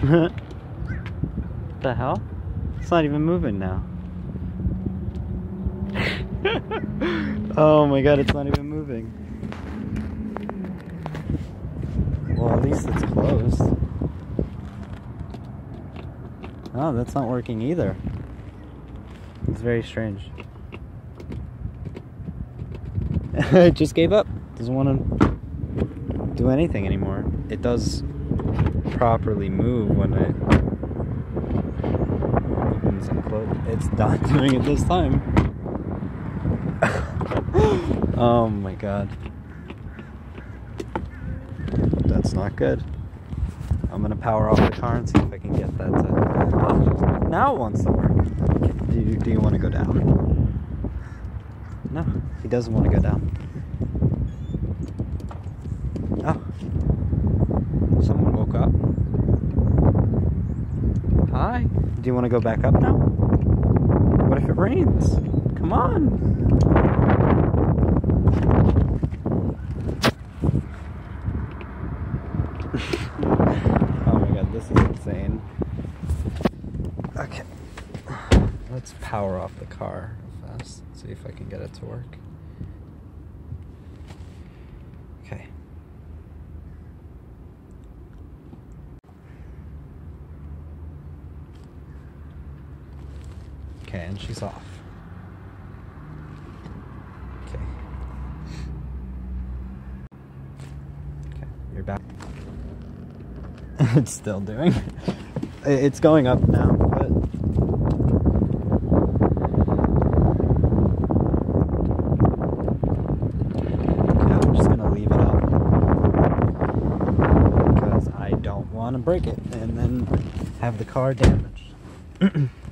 The hell? It's not even moving now. Oh my god, it's not even moving. Well, at least it's closed. Oh, that's not working either. It's very strange. It just gave up. Doesn't want to do anything anymore. It does properly move when it opens and closes. It's not doing it this time. Oh my god. That's not good. I'm gonna power off the car and see if I can get that to... Oh, now it wants to work. Do you want to go down? No, he doesn't want to go down. Oh. Someone woke up. Hi. Do you want to go back up now? What if it rains? Come on. Oh my god, this is insane. Okay. Let's power off the car fast. See if I can get it to work. Okay. Okay, and she's off. Okay. Okay, you're back. It's still doing. It's going up now, but... Okay, I'm just gonna leave it up. Because I don't want to break it and then have the car damaged.